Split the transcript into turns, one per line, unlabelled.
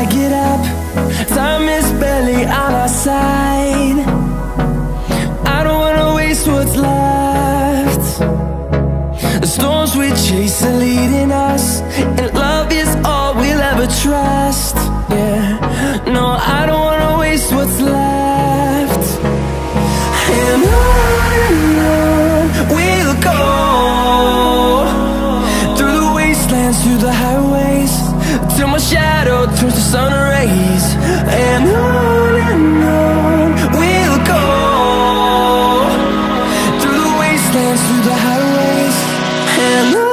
get up, time is barely on our side. I don't wanna waste what's left. The storms we chase are leading us, and love is all we'll ever trust. Yeah, no, I don't wanna waste what's left. And on we'll go, through the wastelands, through the highways, till my shadow turns to sun rays. And on we'll go, through the wastelands, through the highways, and on.